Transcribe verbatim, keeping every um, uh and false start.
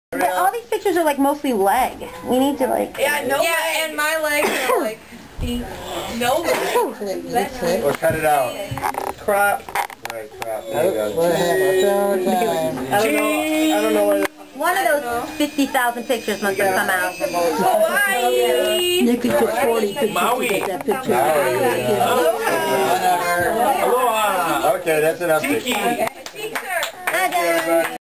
But all these pictures are like mostly leg. We need to like. Yeah, no. Yeah, leg. And my legs are like no leg. Or cut it out. Crop. Right, crop. There you go. I don't know. I don't know where. One of those fifty thousand pictures must have come out. Hawaii! You could put forty pictures Maui. to get that picture. Aloha. Aloha. Okay, that's enough. Tiki. Thank you, everybody.